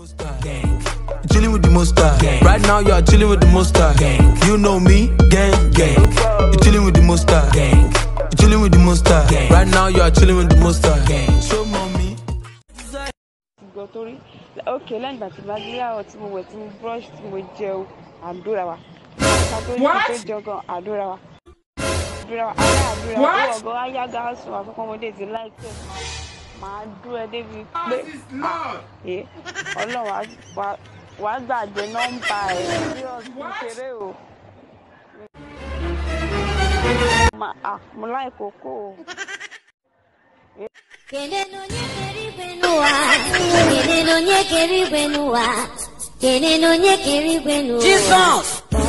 Gang. Chilling with the monster. Gang. Right now you are chilling with the monster. Gang. You know me, gang, gang. You chilling with the monster. Gang. You chilling with the monster. Gang. Right now you are chilling with the monster. Gang. So mommy. Okay, learn that Maglia or to brush with gel and do our. What? What? Go I gas so accommodate like máa dúró débi pé ẹ Ọlọ́run wá gbàgbé nọ́mbà ẹ̀ serious kéré o mo láì kókó o. Jesus.